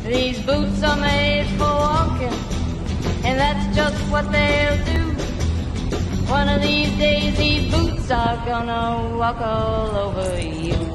These boots are made for walking, and that's just what they'll do. One of these days these boots are gonna walk all over you.